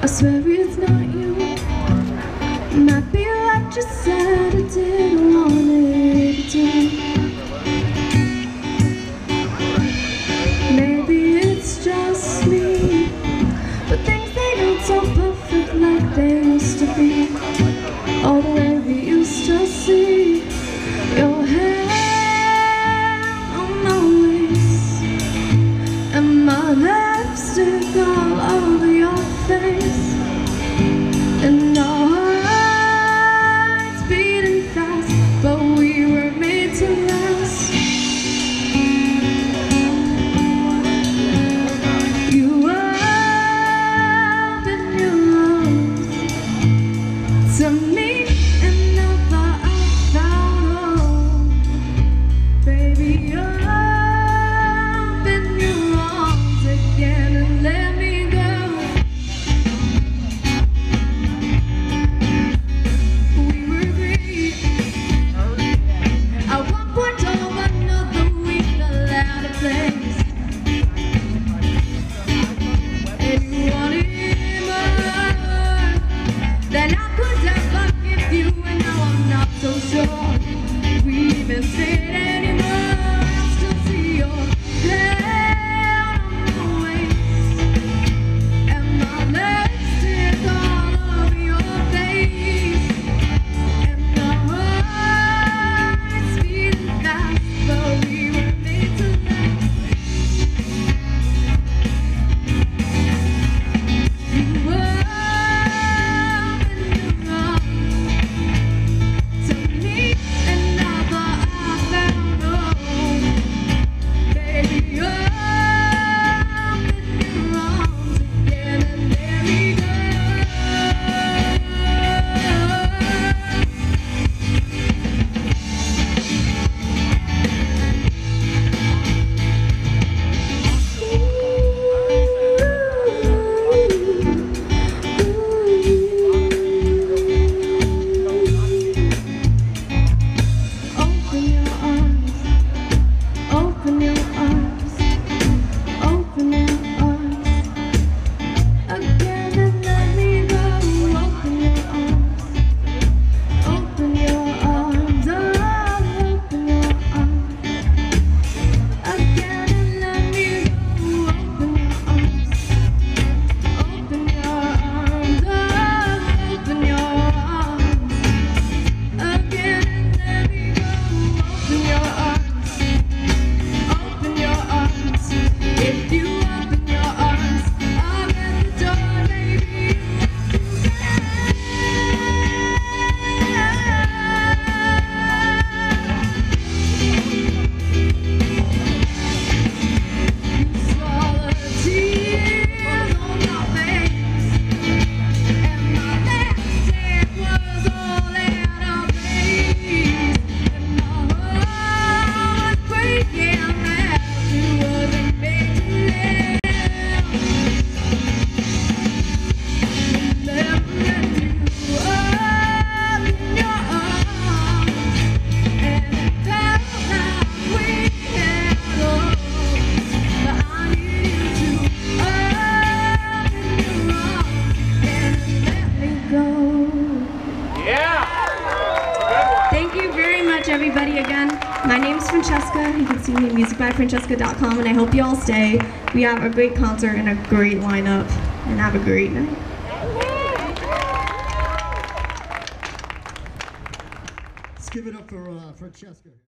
swear it's not you. Might be like you said, I didn't want it to. Maybe it's just me, but things they don't so perfect like they used to be. Oh, the way we used to see your hand on my waist and my lipstick all over your face, and our hearts beating fast, but we were made to last. You opened your arms to me, and now that I found home, baby, open your arms again and let me go. We were great. At one point or another, we fell out of place, and you wanted more than I could ever give you, and now I'm not so sure we even stayed anymore. I still see your hand on my waist and my lipstick all over your face, and my heart's beating fast, but we were made to last. You opened your arms to me, and now that I found home, baby, open your arms again and let me go. Open your arms, open your arms, open your arms again and let me go. Open your arms, open your arms, oh, open your arms again and let me go. Open your arms, open your arms, oh, open your arms again and let me go. Open your arms, open your arms. If you open your arms, I'll get the door, baby. You saw the tears on my face, and my lipstick was all out of place, and my heart was breaking as it wasn't made to live. Never let you open your arms, and it felt like we had lost, but I need you to open your arms and let me go. Thank you very much, everybody. Again, my name's Francesca. You can see me at musicbyfrancesca.com, and I hope you all stay. We have a great concert and a great lineup, and have a great night. Let's give it up for Francesca.